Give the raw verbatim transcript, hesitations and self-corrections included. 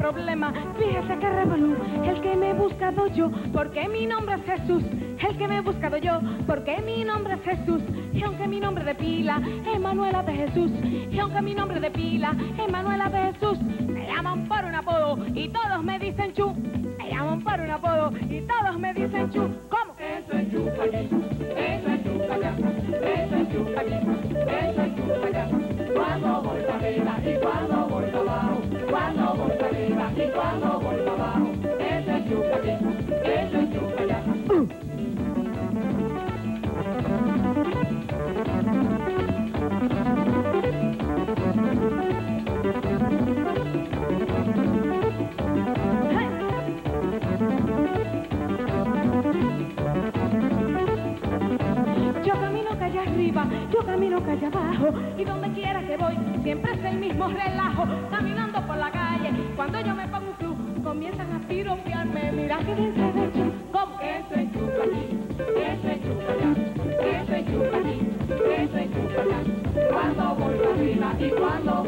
problema, fíjese que revolú, el que me he buscado yo, porque mi nombre es Jesús, el que me he buscado yo, porque mi nombre es Jesús, y aunque mi nombre de pila es Manuela de Jesús, y aunque mi nombre de pila es Manuela de Jesús, me llaman por un apodo y todos me dicen Chu, me llaman por un apodo y todos me dicen Chu. ¿Cómo? Eso es Chu aquí, eso es Chu allá, eso es Chu aquí, eso es Chu allá. Cuando voy para arriba y cuando voy para abajo, cuando voy para arriba y cuando voy para abajo, eso es Chu aquí, eso es Chu allá. Uh. Yo camino calle abajo y donde quiera que voy siempre es el mismo relajo. Caminando por la calle, cuando yo me pongo un club, comienzan a piropearme. Mira que bien se ve Chu. ¿Cómo? Eso es Chu aquí, eso es Chu allá, eso es Chu aquí, eso es Chu allá. Cuando voy para arriba y cuando